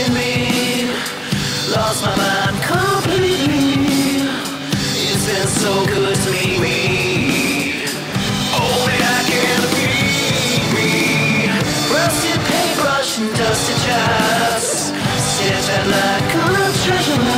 taken me. Lost my mind completely. It's been so good to meet me. Only I can be me. Rusted paintbrush and dusty jazz. Stitch out like a treasure.